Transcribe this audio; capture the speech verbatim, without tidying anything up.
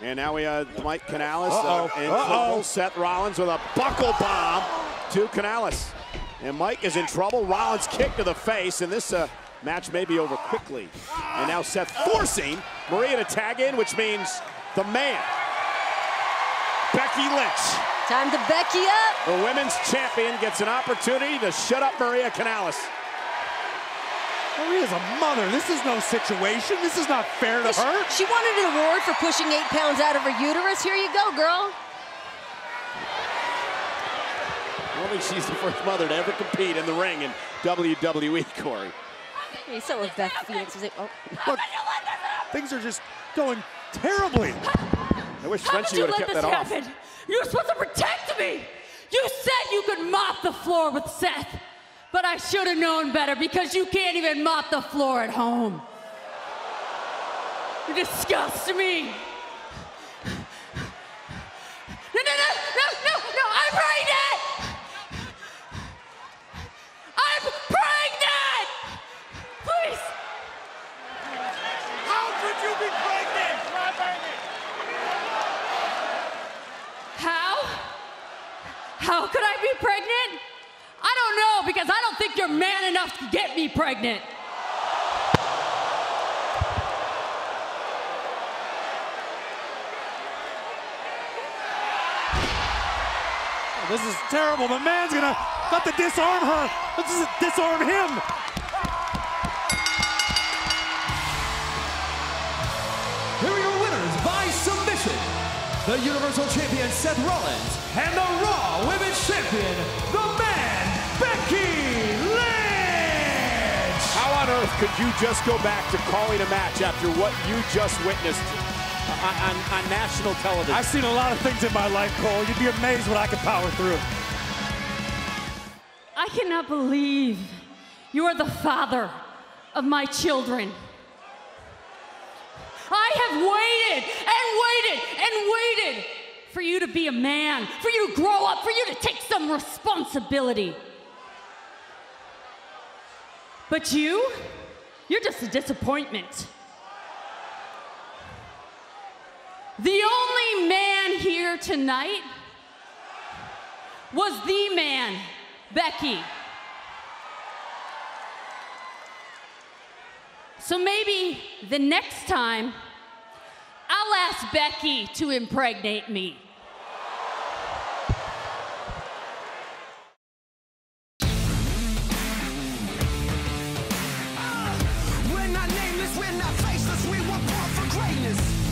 And now we have Mike Canales Uh-oh. uh, in Uh-oh. trouble. Seth Rollins with a buckle bomb to Canales. And Mike is in trouble. Rollins kick to the face, and this uh, match may be over quickly. And now Seth forcing Maria to tag in, which means the man, Becky Lynch. Time to Becky up. The women's champion gets an opportunity to shut up Maria Canales. Maria's a mother. This is no situation. This is not fair to Yeah, her. She, she wanted an award for pushing eight pounds out of her uterus. Here you go, girl. I don't think she's the first mother to ever compete in the ring in W W E, Corey. Hey, so was Beth Phoenix. Was it, oh. Look, things are just going terribly. I wish How Frenchie could you would have let kept this that off. happen? You were supposed to protect me. You said you could mop the floor with Seth, but I should have known better because you can't even mop the floor at home. You disgust me. No, no, no, no, no, no, I'm pregnant! I'm pregnant! Please. How could you be pregnant? How? How could I be pregnant? I don't know, because I don't think you're man enough to get me pregnant. This is terrible. The man's gonna got to disarm her. Let's just disarm him. Here are your winners by submission. The Universal Champion Seth Rollins and the Raw Women's Champion, the man, Becky Lynch. How on earth could you just go back to calling a match after what you just witnessed on, on, on national television? I've seen a lot of things in my life, Cole. You'd be amazed what I can power through. I cannot believe you are the father of my children. I have waited and waited and waited for you to be a man, for you to grow up, for you to take some responsibility. But you, you're just a disappointment. The only man here tonight was the man, Becky. So maybe the next time, I'll ask Becky to impregnate me. We're not nameless, we're not faceless, we were born for greatness.